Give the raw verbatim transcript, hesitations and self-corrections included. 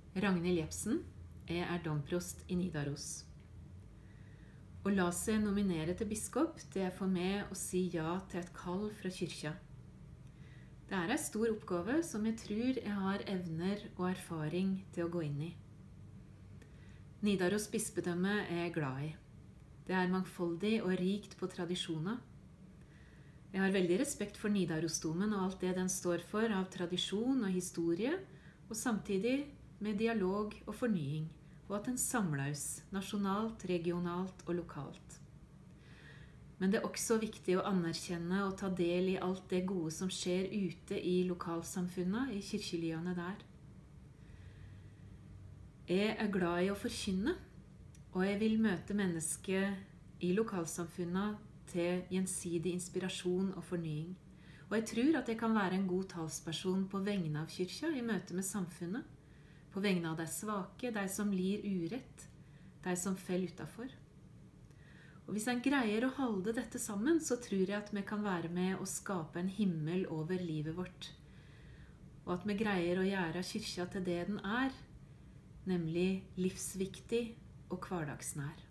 Ragnhild Jepsen. Jeg er domprost i Nidaros. Å la seg nominere til biskop, det er for meg å si ja til et kall fra kyrkja. Det er en stor oppgave som jeg tror jeg har evner og erfaring til å gå inn i. Nidaros bispedømme er jeg glad i. Det er mangfoldig og rikt på tradisjoner. Jeg har veldig respekt for Nidarosdomen og alt det den står for av tradisjon og historie, og samtidig med dialog og fornying, og at den samles nasjonalt, regionalt og lokalt. Men det er også viktig å anerkjenne og ta del i alt det gode som skjer ute i lokalsamfunnet, i kirkeliene der. Jeg er glad i å forkynne, og jeg vil møte mennesket i lokalsamfunnet til gjensidig inspirasjon og fornying. Og jeg tror at jeg kan være en god talsperson på vegne av kyrkja i møte med samfunnet, på vegne av de svake, de som lir urett, de som faller utenfor. Og hvis en greier å holde dette sammen, så tror jeg at vi kan være med å skape en himmel over livet vårt. Og at vi greier å gjøre kyrkja til det den er, nemlig livsviktig og hverdagsnær.